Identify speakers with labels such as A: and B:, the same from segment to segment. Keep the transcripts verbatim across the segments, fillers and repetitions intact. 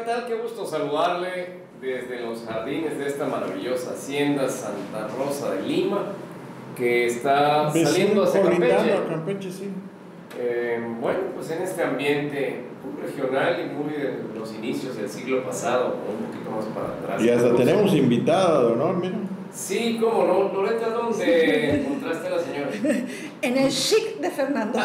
A: tal? Qué gusto saludarle desde los jardines de esta maravillosa hacienda Santa Rosa de Lima, que está
B: Vecino,
A: saliendo hacia Campeche.
B: a Campeche, sí.
A: Eh, bueno, pues en este ambiente muy regional y muy de los inicios del siglo pasado, un poquito más para atrás.
B: Y hasta
A: incluso.
B: tenemos invitada de honor, mira.
A: Sí, cómo no. Loreta, ¿dónde encontraste a la señora?
C: En el chic de Fernando.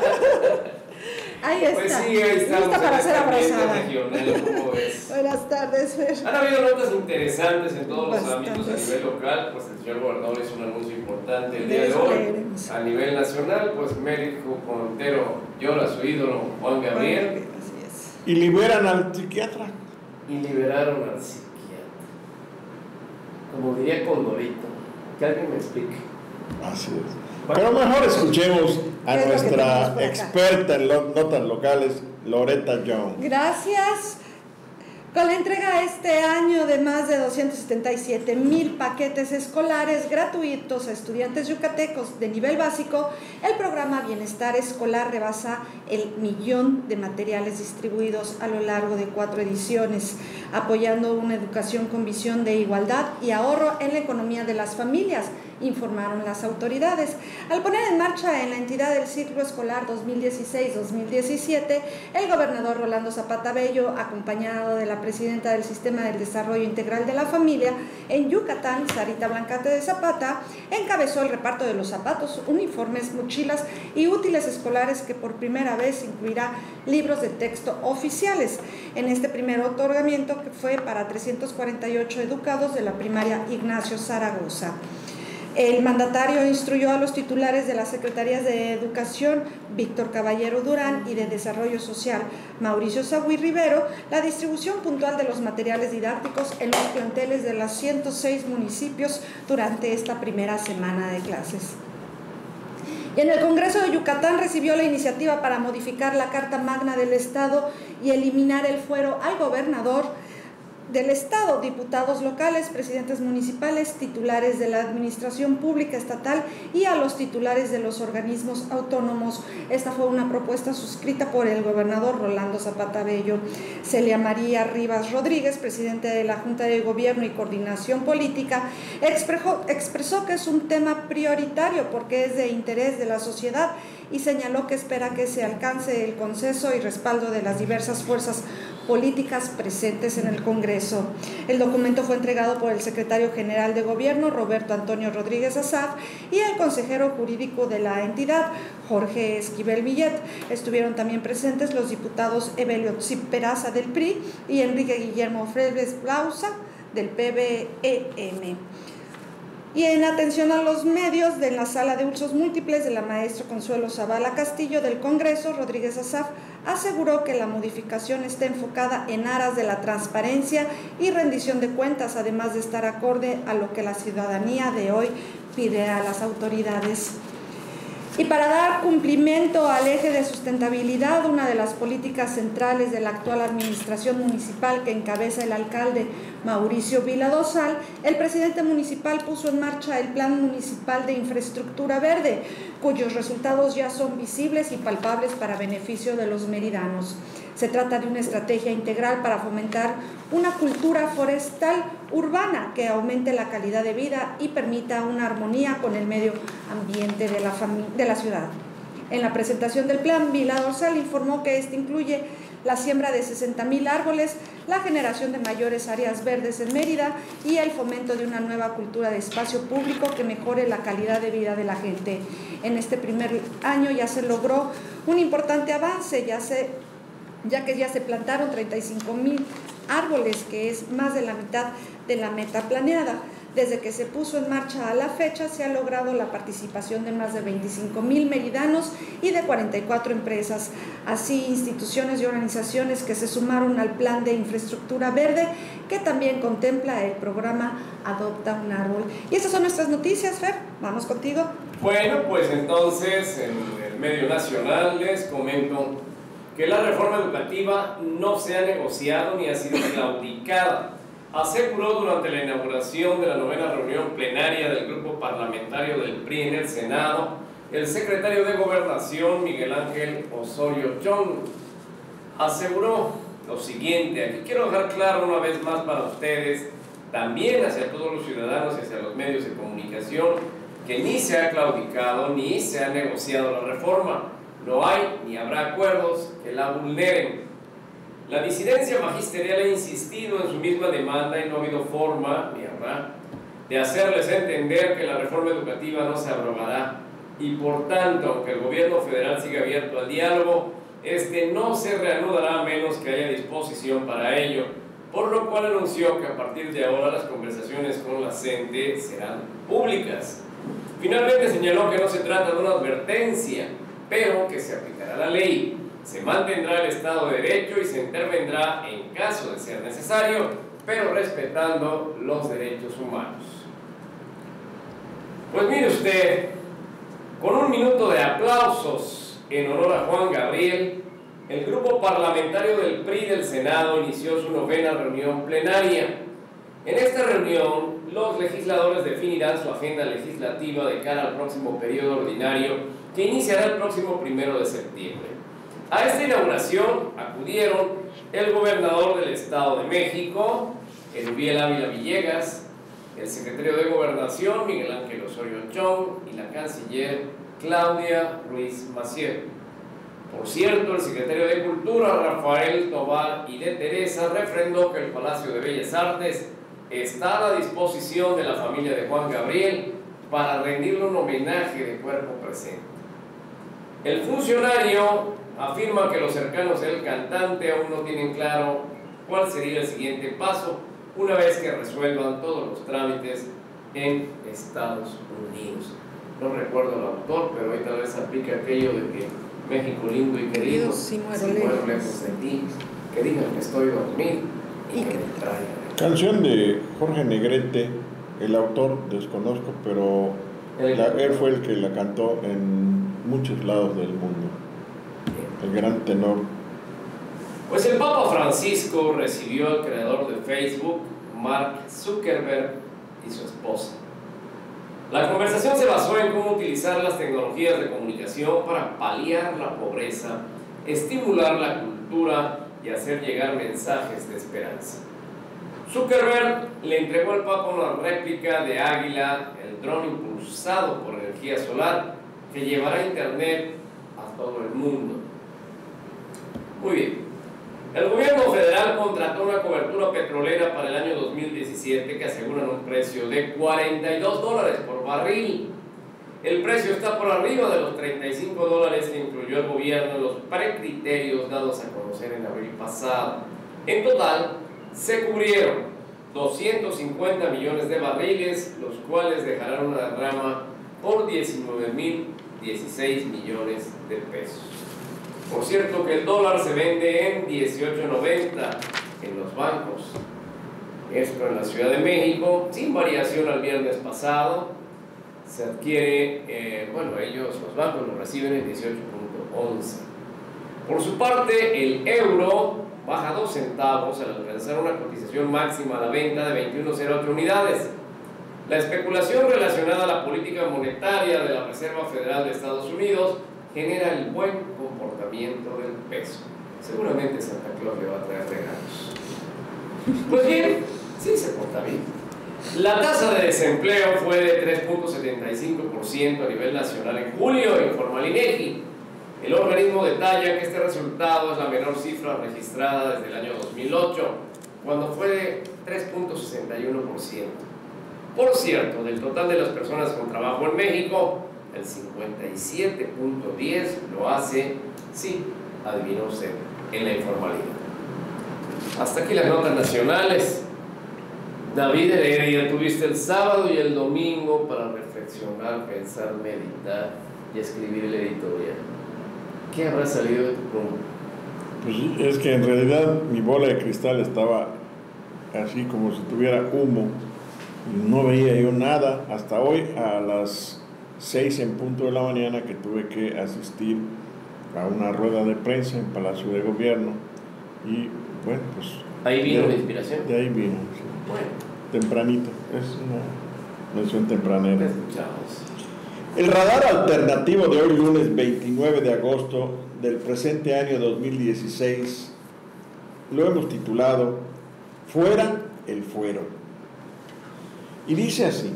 C: Ahí está.
A: Pues sí, ahí estamos.
C: Lista para
A: en
C: ser
A: este ambiente
C: abrazada.
A: regional, ¿cómo ves?
C: Buenas tardes, Fer.
A: Han habido notas interesantes en todos los
C: Bastantes.
A: ámbitos a nivel local, pues el señor gobernador hizo un anuncio importante el día
C: De
A: de
C: eso
A: hoy.
C: leeremos.
A: A nivel nacional, pues México Montero llora a su ídolo Juan Gabriel
C: Así es.
B: Y liberan al psiquiatra.
A: y liberaron al psiquiatra. Como diría Condorito, que alguien me explique.
B: Así es. Pero mejor escuchemos a
C: ¿Qué es lo que tenemos
B: nuestra
C: por acá?
B: experta en lo- notas locales, Loreta Young.
C: Gracias. Con la entrega este año de más de doscientos setenta y siete mil paquetes escolares gratuitos a estudiantes yucatecos de nivel básico, el programa Bienestar Escolar rebasa el millón de materiales distribuidos a lo largo de cuatro ediciones, apoyando una educación con visión de igualdad y ahorro en la economía de las familias, informaron las autoridades. Al poner en marcha en la entidad el ciclo escolar dos mil dieciséis dos mil diecisiete, el gobernador Rolando Zapata Bello, acompañado de la presidenta del Sistema del Desarrollo Integral de la Familia en Yucatán, Sarita Blancate de Zapata, encabezó el reparto de los zapatos, uniformes, mochilas y útiles escolares que por primera vez incluirá libros de texto oficiales. En este primer otorgamiento, que fue para trescientos cuarenta y ocho educados de la primaria Ignacio Zaragoza. El mandatario instruyó a los titulares de las Secretarías de Educación, Víctor Caballero Durán, y de Desarrollo Social, Mauricio Sagüí Rivero, la distribución puntual de los materiales didácticos en los planteles de los ciento seis municipios durante esta primera semana de clases. Y en el Congreso de Yucatán recibió la iniciativa para modificar la Carta Magna del Estado y eliminar el fuero al gobernador del Estado, diputados locales, presidentes municipales, titulares de la administración pública estatal y a los titulares de los organismos autónomos. Esta fue una propuesta suscrita por el gobernador Rolando Zapata Bello. Celia María Rivas Rodríguez, presidente de la Junta de Gobierno y Coordinación Política, expresó, expresó que es un tema prioritario porque es de interés de la sociedad y señaló que espera que se alcance el consenso y respaldo de las diversas fuerzas políticas presentes en el Congreso. El documento fue entregado por el secretario general de Gobierno, Roberto Antonio Rodríguez Azaf, y el consejero jurídico de la entidad, Jorge Esquivel Millet. Estuvieron también presentes los diputados Evelio Peraza del P R I y Enrique Guillermo Fredes Blausa del P B E M. Y en atención a los medios, de la sala de usos múltiples de la maestra Consuelo Zavala Castillo del Congreso, Rodríguez Azaf aseguró que la modificación está enfocada en aras de la transparencia y rendición de cuentas, además de estar acorde a lo que la ciudadanía de hoy pide a las autoridades. Y para dar cumplimiento al eje de sustentabilidad, una de las políticas centrales de la actual administración municipal que encabeza el alcalde Mauricio Vila Dosal, el presidente municipal puso en marcha el Plan Municipal de Infraestructura Verde, cuyos resultados ya son visibles y palpables para beneficio de los meridanos. Se trata de una estrategia integral para fomentar una cultura forestal urbana que aumente la calidad de vida y permita una armonía con el medio ambiente de la, de la ciudad. En la presentación del plan, Vila Dosal informó que este incluye la siembra de sesenta mil árboles, la generación de mayores áreas verdes en Mérida y el fomento de una nueva cultura de espacio público que mejore la calidad de vida de la gente. En este primer año ya se logró un importante avance, ya, se, ya que ya se plantaron treinta y cinco mil árboles, que es más de la mitad de la meta planeada. Desde que se puso en marcha a la fecha, se ha logrado la participación de más de veinticinco mil meridanos y de cuarenta y cuatro empresas, así instituciones y organizaciones que se sumaron al Plan de Infraestructura Verde, que también contempla el programa Adopta un Árbol. Y estas son nuestras noticias, Fer. Vamos contigo.
A: Bueno, pues entonces, en el medio nacional les comento que la reforma educativa no se ha negociado ni ha sido claudicada. Aseguró durante la inauguración de la novena reunión plenaria del grupo parlamentario del P R I en el Senado el secretario de Gobernación Miguel Ángel Osorio Chong. Aseguró lo siguiente. Aquí quiero dejar claro una vez más para ustedes, también hacia todos los ciudadanos y hacia los medios de comunicación, que ni se ha claudicado ni se ha negociado la reforma. No hay ni habrá acuerdos que la vulneren. La disidencia magisterial ha insistido en su misma demanda y no ha habido forma, ni habrá, de hacerles entender que la reforma educativa no se abrogará. Y por tanto, aunque el gobierno federal siga abierto al diálogo, este no se reanudará a menos que haya disposición para ello, por lo cual anunció que a partir de ahora las conversaciones con la CENTE serán públicas. Finalmente señaló que no se trata de una advertencia, pero que se aplicará la ley, se mantendrá el Estado de Derecho y se intervendrá en caso de ser necesario, pero respetando los derechos humanos. Pues mire usted, con un minuto de aplausos en honor a Juan Gabriel, el grupo parlamentario del P R I del Senado inició su novena reunión plenaria. En esta reunión, los legisladores definirán su agenda legislativa de cara al próximo periodo ordinario que iniciará el próximo primero de septiembre. A esta inauguración acudieron el gobernador del Estado de México, Erubiel Ávila Villegas, el secretario de Gobernación, Miguel Ángel Osorio Chong, y la canciller Claudia Ruiz Massieu. Por cierto, el secretario de Cultura, Rafael Tobar y de Teresa, refrendó que el Palacio de Bellas Artes está a la disposición de la familia de Juan Gabriel para rendirle un homenaje de cuerpo presente. El funcionario afirma que los cercanos del cantante aún no tienen claro cuál sería el siguiente paso una vez que resuelvan todos los trámites en Estados Unidos. No recuerdo el autor, pero ahí tal vez aplica aquello de que México lindo y querido, si muero, si muero lejos de ti, que digan que estoy dormido y, y que me traigan.
B: Canción de Jorge Negrete, el autor desconozco, pero la, él fue el que la cantó en muchos lados del mundo. El gran tenor.
A: Pues el Papa Francisco recibió al creador de Facebook, Mark Zuckerberg, y su esposa. La conversación se basó en cómo utilizar las tecnologías de comunicación para paliar la pobreza, estimular la cultura y hacer llegar mensajes de esperanza. Zuckerberg le entregó al Papa una réplica de Águila, el dron impulsado por energía solar, que llevará internet a todo el mundo. Muy bien. El gobierno federal contrató una cobertura petrolera para el año dos mil diecisiete que aseguran un precio de cuarenta y dos dólares por barril. El precio está por arriba de los treinta y cinco dólares que incluyó el gobierno en los precriterios dados a conocer en abril pasado. En total, se cubrieron doscientos cincuenta millones de barriles, los cuales dejarán una derrama por diecinueve mil dieciséis millones de pesos. Por cierto que el dólar se vende en dieciocho noventa en los bancos. Esto en la Ciudad de México, sin variación al viernes pasado. Se adquiere, eh, bueno, ellos, los bancos lo reciben en dieciocho punto once. Por su parte, el euro baja dos centavos al alcanzar una cotización máxima a la venta de veintiuno coma cero ocho unidades. La especulación relacionada a la política monetaria de la Reserva Federal de Estados Unidos genera el buen comportamiento del peso. Seguramente Santa Claus le va a traer regalos. Pues bien, sí se porta bien. La tasa de desempleo fue de tres punto setenta y cinco por ciento a nivel nacional en julio, informa el INEGI. El organismo detalla que este resultado es la menor cifra registrada desde el año dos mil ocho, cuando fue de tres punto sesenta y uno por ciento. Por cierto, del total de las personas con trabajo en México, el cincuenta y siete punto diez lo hace, sí, adivinó usted, en la informalidad. Hasta aquí las notas nacionales. David Heredia, tuviste el sábado y el domingo para reflexionar, pensar, meditar y escribir el editorial. ¿Qué habrá salido de tu pluma?
B: Pues es que en realidad mi bola de cristal estaba así como si tuviera humo. No veía yo nada hasta hoy a las seis en punto de la mañana, que tuve que asistir a una rueda de prensa en Palacio de Gobierno y bueno, pues
A: ahí vino
B: de,
A: la inspiración.
B: De ahí vino, sí.
A: Bueno,
B: tempranito, es una mención tempranera.
A: Escuchamos.
B: El radar alternativo de hoy lunes veintinueve de agosto del presente año dos mil dieciséis lo hemos titulado Fuera el Fuero. Y dice así: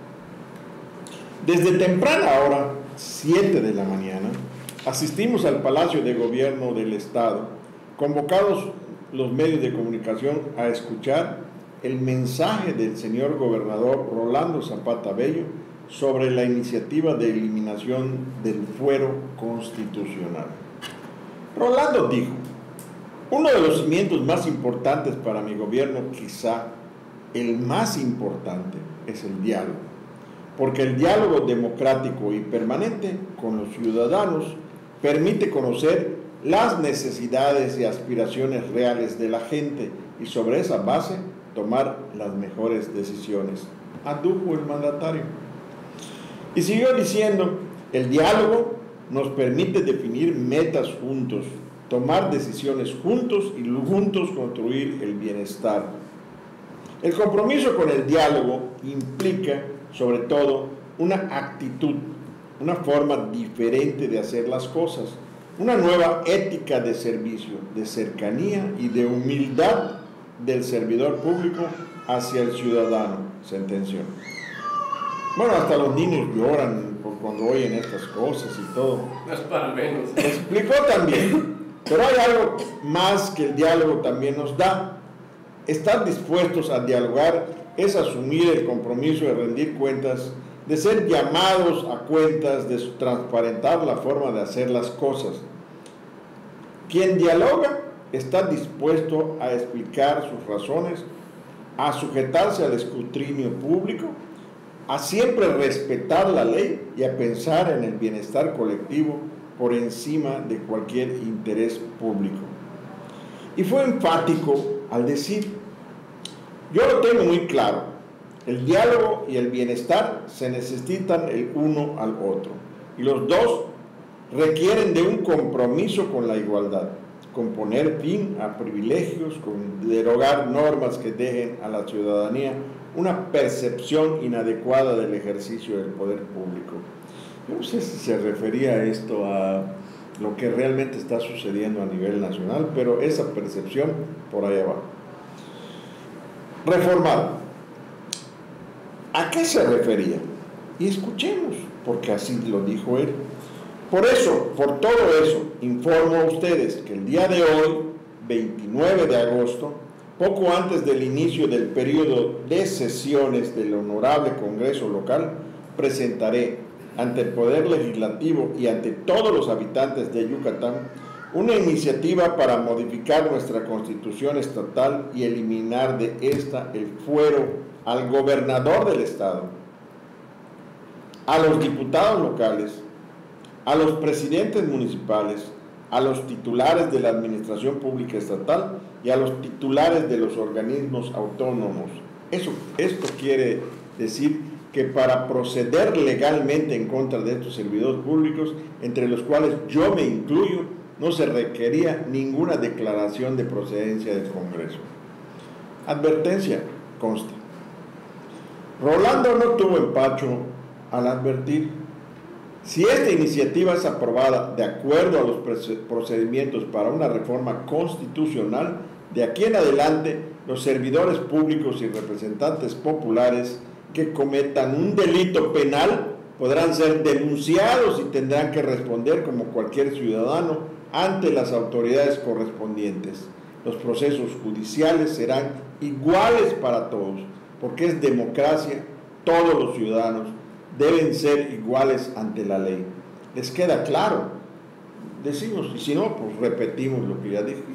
B: desde temprana hora, siete de la mañana, asistimos al Palacio de Gobierno del Estado, convocados los medios de comunicación a escuchar el mensaje del señor gobernador Rolando Zapata Bello sobre la iniciativa de eliminación del fuero constitucional. Rolando dijo: uno de los cimientos más importantes para mi gobierno, quizá el más importante, es el diálogo, porque el diálogo democrático y permanente con los ciudadanos permite conocer las necesidades y aspiraciones reales de la gente y sobre esa base tomar las mejores decisiones, adujo el mandatario. Y siguió diciendo: el diálogo nos permite definir metas juntos, tomar decisiones juntos y juntos construir el bienestar. El compromiso con el diálogo implica, sobre todo, una actitud, una forma diferente de hacer las cosas, una nueva ética de servicio, de cercanía y de humildad del servidor público hacia el ciudadano, sentenció. Bueno, hasta los niños lloran por cuando oyen estas cosas y todo.
A: No es para menos.
B: Explicó también, pero hay algo más que el diálogo también nos da. Estar dispuestos a dialogar es asumir el compromiso de rendir cuentas, de ser llamados a cuentas, de transparentar la forma de hacer las cosas. Quien dialoga está dispuesto a explicar sus razones, a sujetarse al escrutinio público, a siempre respetar la ley y a pensar en el bienestar colectivo por encima de cualquier interés público. Y fue enfático al decir: yo lo tengo muy claro, el diálogo y el bienestar se necesitan el uno al otro, y los dos requieren de un compromiso con la igualdad, con poner fin a privilegios, con derogar normas que dejen a la ciudadanía una percepción inadecuada del ejercicio del poder público. Yo no sé si se refería a esto a lo que realmente está sucediendo a nivel nacional, pero esa percepción por ahí abajo. Reformar. ¿A qué se refería? Y escuchemos, porque así lo dijo él. Por eso, por todo eso, informo a ustedes que el día de hoy, veintinueve de agosto, poco antes del inicio del periodo de sesiones del Honorable Congreso Local, presentaré ante el Poder Legislativo y ante todos los habitantes de Yucatán una iniciativa para modificar nuestra Constitución estatal y eliminar de esta el fuero al gobernador del Estado, a los diputados locales, a los presidentes municipales, a los titulares de la Administración Pública Estatal y a los titulares de los organismos autónomos. Eso, esto quiere decir que para proceder legalmente en contra de estos servidores públicos, entre los cuales yo me incluyo, no se requería ninguna declaración de procedencia del Congreso. Advertencia consta. Rolando no tuvo empacho al advertir: si esta iniciativa es aprobada de acuerdo a los procedimientos para una reforma constitucional, de aquí en adelante los servidores públicos y representantes populares que cometan un delito penal podrán ser denunciados y tendrán que responder como cualquier ciudadano ante las autoridades correspondientes. Los procesos judiciales serán iguales para todos, porque es democracia, todos los ciudadanos deben ser iguales ante la ley. ¿Les queda claro? Decimos, y si no, pues repetimos lo que ya dije.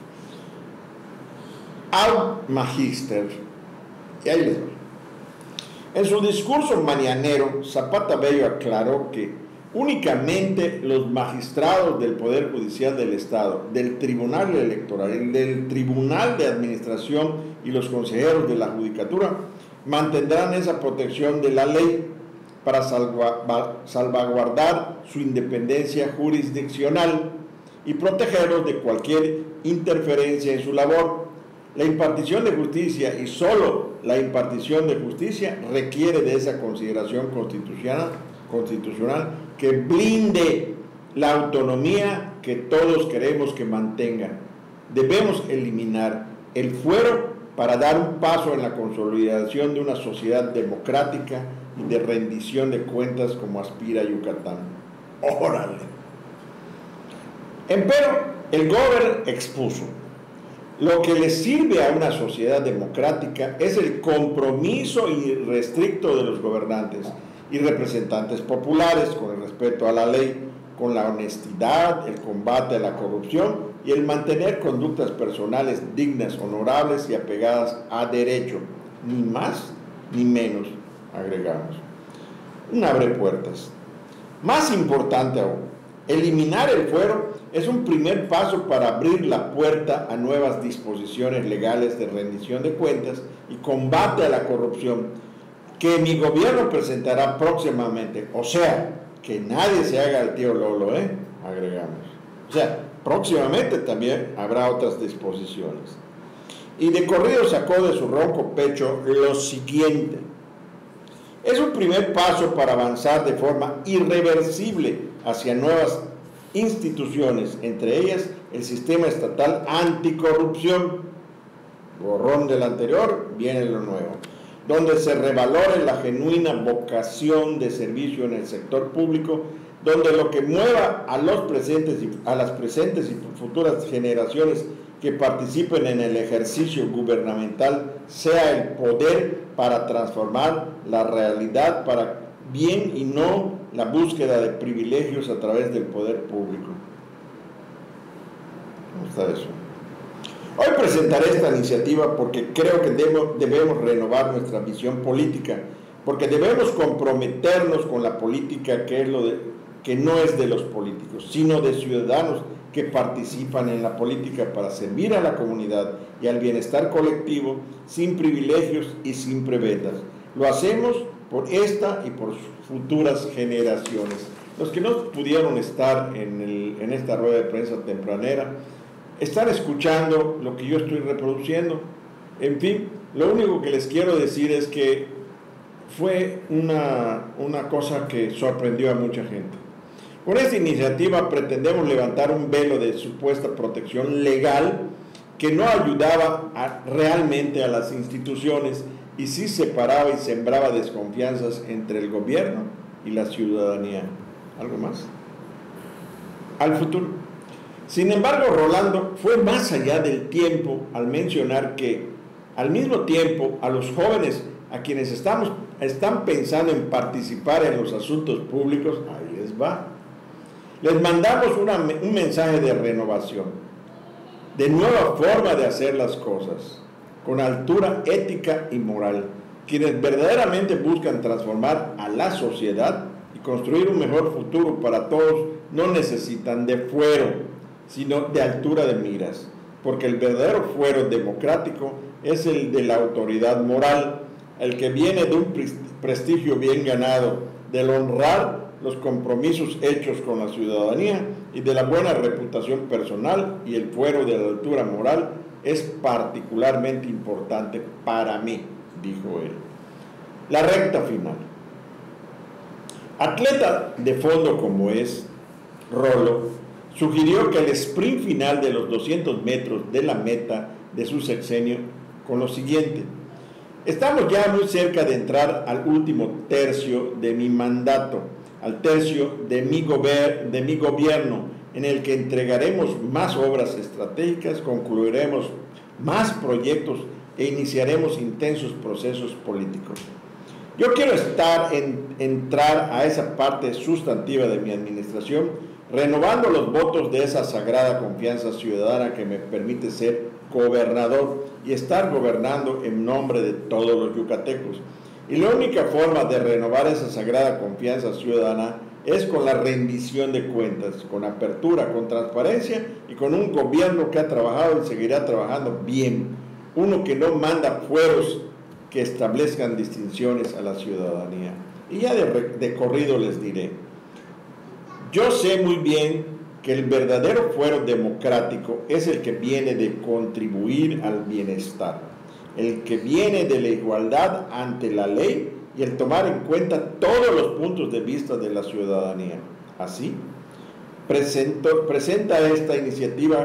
B: Ad magister, y ahí les voy. En su discurso mañanero, Zapata Bello aclaró que únicamente los magistrados del Poder Judicial del Estado, del Tribunal Electoral, del Tribunal de Administración y los consejeros de la Judicatura mantendrán esa protección de la ley para salvaguardar su independencia jurisdiccional y protegerlos de cualquier interferencia en su labor. La impartición de justicia, y solo la impartición de justicia, requiere de esa consideración constitucional, constitucional que blinde la autonomía que todos queremos que mantenga. Debemos eliminar el fuero para dar un paso en la consolidación de una sociedad democrática y de rendición de cuentas como aspira Yucatán. ¡Órale! Empero, el gobernador expuso: lo que le sirve a una sociedad democrática es el compromiso irrestricto de los gobernantes y representantes populares con el respeto a la ley, con la honestidad, el combate a la corrupción y el mantener conductas personales dignas, honorables y apegadas a derecho, ni más ni menos, agregamos. Un abre puertas. Más importante aún, eliminar el fuero es un primer paso para abrir la puerta a nuevas disposiciones legales de rendición de cuentas y combate a la corrupción que mi gobierno presentará próximamente. O sea, que nadie se haga el tío Lolo, ¿eh? Agregamos. O sea, próximamente también habrá otras disposiciones. Y de corrido sacó de su ronco pecho lo siguiente: es un primer paso para avanzar de forma irreversible hacia nuevas instituciones, entre ellas el sistema estatal anticorrupción, borrón del anterior, viene lo nuevo, donde se revalore la genuina vocación de servicio en el sector público, donde lo que mueva a los presentes y a las presentes y futuras generaciones que participen en el ejercicio gubernamental sea el poder para transformar la realidad para bien y no la búsqueda de privilegios a través del poder público. ¿Cómo está eso? Hoy presentaré esta iniciativa porque creo que debemos, debemos renovar nuestra visión política, porque debemos comprometernos con la política que, es lo de, que no es de los políticos, sino de ciudadanos que participan en la política para servir a la comunidad y al bienestar colectivo, sin privilegios y sin prebendas. Lo hacemos por esta y por futuras generaciones. Los que no pudieron estar en, el, en esta rueda de prensa tempranera, están escuchando lo que yo estoy reproduciendo. En fin, lo único que les quiero decir es que fue una, una cosa que sorprendió a mucha gente. Con esta iniciativa pretendemos levantar un velo de supuesta protección legal que no ayudaba a, realmente a las instituciones y sí separaba y sembraba desconfianzas entre el gobierno y la ciudadanía. ¿Algo más? Al futuro. Sin embargo, Rolando fue más allá del tiempo al mencionar que, al mismo tiempo, a los jóvenes a quienes estamos, están pensando en participar en los asuntos públicos, ahí les va. Les mandamos una, un mensaje de renovación, de nueva forma de hacer las cosas, con altura ética y moral. Quienes verdaderamente buscan transformar a la sociedad y construir un mejor futuro para todos no necesitan de fuero, sino de altura de miras, porque el verdadero fuero democrático es el de la autoridad moral, el que viene de un prestigio bien ganado, del honrar los compromisos hechos con la ciudadanía y de la buena reputación personal, y el fuero de la altura moral es particularmente importante para mí, dijo él. La recta final. Atleta de fondo como es, Rolo sugirió que el sprint final de los doscientos metros de la meta de su sexenio con lo siguiente: estamos ya muy cerca de entrar al último tercio de mi mandato, al tercio de mi, gober de mi gobierno, en el que entregaremos más obras estratégicas, concluiremos más proyectos e iniciaremos intensos procesos políticos. Yo quiero estar en, entrar a esa parte sustantiva de mi administración, renovando los votos de esa sagrada confianza ciudadana que me permite ser gobernador y estar gobernando en nombre de todos los yucatecos. Y la única forma de renovar esa sagrada confianza ciudadana es con la rendición de cuentas, con apertura, con transparencia y con un gobierno que ha trabajado y seguirá trabajando bien. Uno que no manda fueros que establezcan distinciones a la ciudadanía. Y ya de, de corrido les diré: yo sé muy bien que el verdadero fuero democrático es el que viene de contribuir al bienestar, el que viene de la igualdad ante la ley y el tomar en cuenta todos los puntos de vista de la ciudadanía. Así, presento, presenta esta iniciativa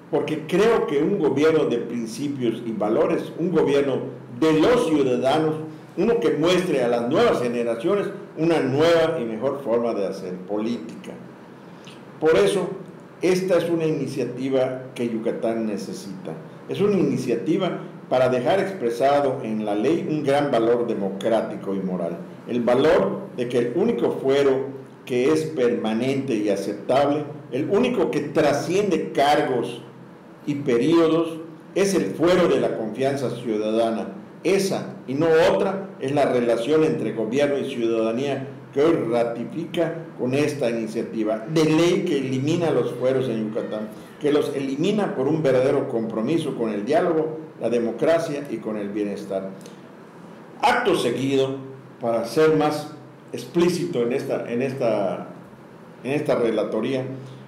B: porque creo que un gobierno de principios y valores, un gobierno de los ciudadanos, uno que muestre a las nuevas generaciones una nueva y mejor forma de hacer política. Por eso, esta es una iniciativa que Yucatán necesita. Es una iniciativa para dejar expresado en la ley un gran valor democrático y moral. El valor de que el único fuero que es permanente y aceptable, el único que trasciende cargos y periodos, es el fuero de la confianza ciudadana. Esa y no otra es la relación entre gobierno y ciudadanía que hoy ratifica con esta iniciativa de ley que elimina los fueros en Yucatán, que los elimina por un verdadero compromiso con el diálogo, la democracia y con el bienestar. Acto seguido, para ser más explícito en esta, en esta, en esta relatoría,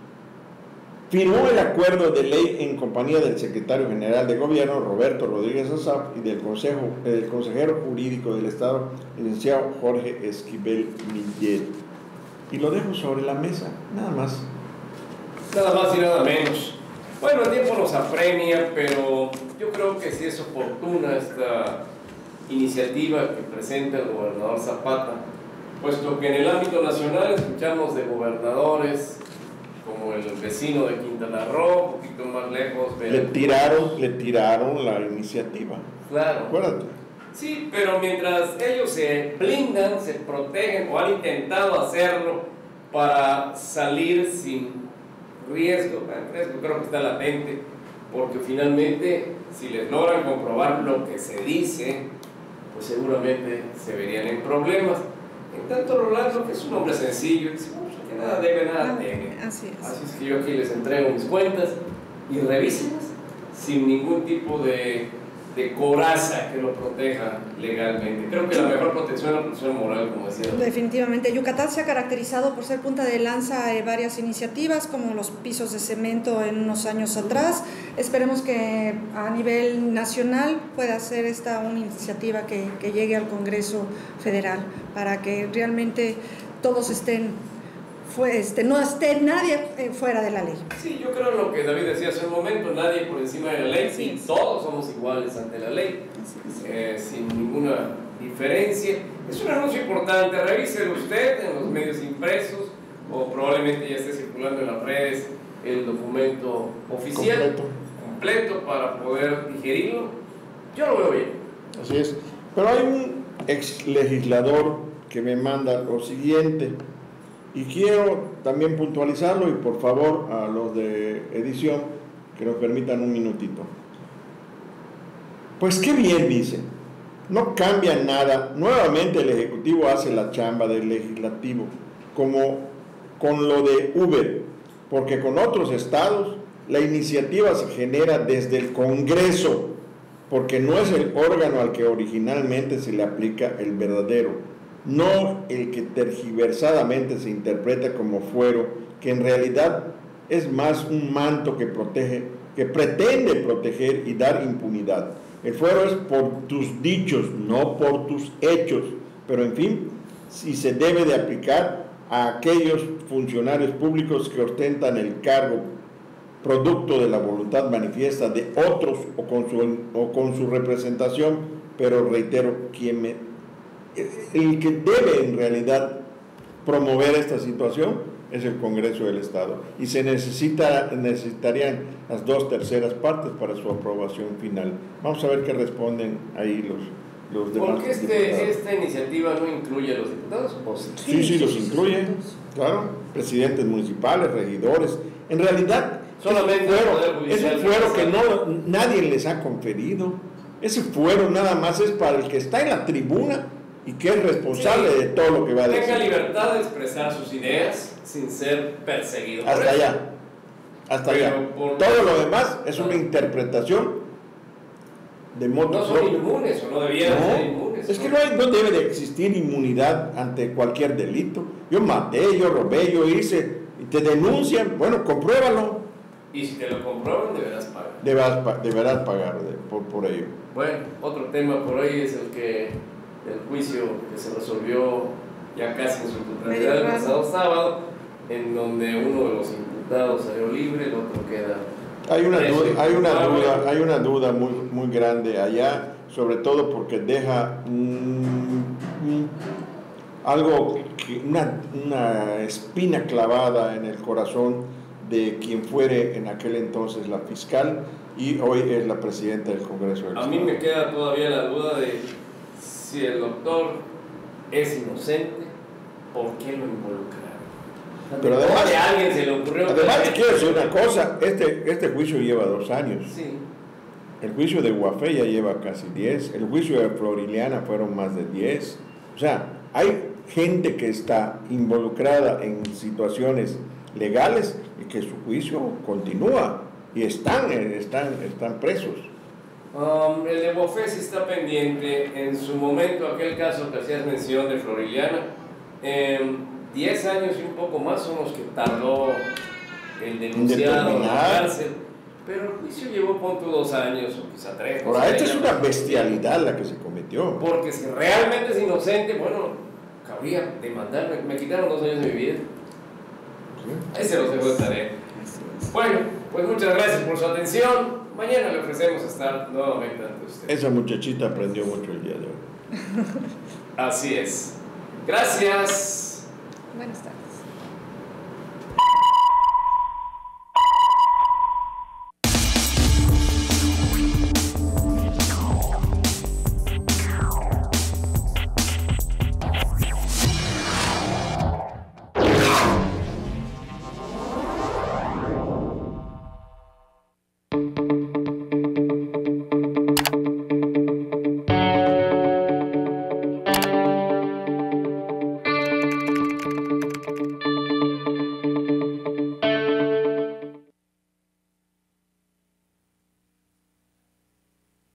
B: firmó el acuerdo de ley en compañía del secretario general de Gobierno, Roberto Rodríguez Assaf, y del, consejo, del consejero jurídico del Estado, licenciado Jorge Esquivel Millet. Y lo dejo sobre la mesa, nada más.
A: Nada más y nada menos. Bueno, el tiempo nos apremia, pero yo creo que sí es oportuna esta iniciativa que presenta el gobernador Zapata, puesto que en el ámbito nacional escuchamos de gobernadores como el vecino de Quintana Roo, un poquito más lejos.
B: Le tiraron, le tiraron la iniciativa.
A: Claro.
B: Acuérdate.
A: Sí, pero mientras ellos se blindan, se protegen o han intentado hacerlo para salir sin riesgo, el riesgo creo que está latente, porque finalmente si les logran comprobar lo que se dice, pues seguramente se verían en problemas. En tanto Rolando, que es un hombre sencillo, dice, no, pues que nada debe, nada teme.
C: Así es.
A: Así es que yo aquí les entrego mis cuentas y revísenlas sin ningún tipo de, de coraza que lo proteja legalmente. Creo que la mejor protección es la protección moral, como decía.
C: Definitivamente. Yucatán se ha caracterizado por ser punta de lanza de varias iniciativas, como los pisos de cemento en unos años atrás. Esperemos que a nivel nacional pueda ser esta una iniciativa que, que llegue al Congreso Federal, para que realmente todos estén, fue, este, no esté nadie fuera de la ley.
A: Sí, yo creo lo que David decía hace un momento, nadie por encima de la ley, sí, todos somos iguales ante la ley, eh, sin ninguna diferencia. Es un anuncio importante, revíselo usted en los medios impresos o probablemente ya esté circulando en las redes el documento oficial completo, completo para poder digerirlo. Yo lo veo bien.
B: Así es, pero hay un ex legislador que me manda lo siguiente y quiero también puntualizarlo, y por favor a los de edición que nos permitan un minutito. Pues qué bien, dice, no cambia nada, nuevamente el Ejecutivo hace la chamba del Legislativo, como con lo de Uber, porque con otros estados la iniciativa se genera desde el Congreso, porque no es el órgano al que originalmente se le aplica el verdadero, no el que tergiversadamente se interpreta como fuero, que en realidad es más un manto que protege, que pretende proteger y dar impunidad. El fuero es por tus dichos, no por tus hechos, pero en fin, si se debe de aplicar a aquellos funcionarios públicos que ostentan el cargo producto de la voluntad manifiesta de otros o con su, o con su representación, pero reitero, quien me, el que debe en realidad promover esta situación es el Congreso del Estado, y se necesita, necesitarían las dos terceras partes para su aprobación final. Vamos a ver qué responden ahí los, los demás.
A: ¿Por qué este, esta iniciativa no incluye a los diputados?
B: Sí, sí, sí, los incluye, claro, presidentes municipales, regidores. En realidad,
A: solamente
B: es un fuero que no, nadie les ha conferido. Ese fuero nada más es para el que está en la tribuna y que es responsable sí, de todo lo que va a decir.
A: Tenga libertad de expresar sus ideas sin ser perseguido.
B: Hasta allá, hasta Pero allá. Todo lo demás es una interpretación de modo.
A: No son inmunes o no debían no, ser inmunes.
B: Es que no, hay, no debe de existir inmunidad ante cualquier delito. Yo maté, yo robé, yo hice, y te denuncian, bueno, compruébalo.
A: Y si te lo comprueban, deberás pagar.
B: Deberás, deberás pagar de, por, por ello.
A: Bueno, otro tema por ahí es el que el juicio que se resolvió ya casi en su totalidad el pasado sábado, en donde uno de los imputados salió libre, el otro queda
B: Hay una
A: Eso,
B: duda, hay una
A: ah,
B: duda,
A: bueno.
B: hay una duda muy, muy grande allá, sobre todo porque deja mm, mm, algo, que- una, una espina clavada en el corazón de quien fuere en aquel entonces la fiscal y hoy es la presidenta del Congreso del
A: A mí
B: Estado.
A: me queda todavía la duda de si el doctor es inocente, ¿por qué lo involucraron?
B: Pero además-
A: ¿Cómo a alguien se le ocurrió?
B: Además,
A: que-
B: quiero decir una cosa, este, este juicio lleva dos años.
A: Sí.
B: El juicio de Guafé ya lleva casi diez, el juicio de Floriliana fueron más de diez. O sea, hay gente que está involucrada en situaciones legales y que su juicio continúa y están, eh, están, están presos.
A: Um, el de Bofé sí está pendiente. En su momento, aquel caso que hacías mención de Floriliana, em, diez años y un poco más son los que tardó el denunciado en la
B: Determinar.
A: cárcel. Pero el juicio llevó, pon tú, dos años o quizá tres. no
B: Ahora,
A: sé,
B: esta es
A: ya
B: una
A: no-
B: bestialidad la que se cometió.
A: Porque si realmente es inocente, bueno, cabría demandarme. Me quitaron dos años de mi vida. Ahí se los dejo de tarea. Bueno, pues muchas gracias por su atención. Mañana le ofrecemos estar nuevamente ante usted.
B: Esa muchachita aprendió mucho el día de hoy.
A: Así es. Gracias.
C: Buenas tardes.
D: Thank you.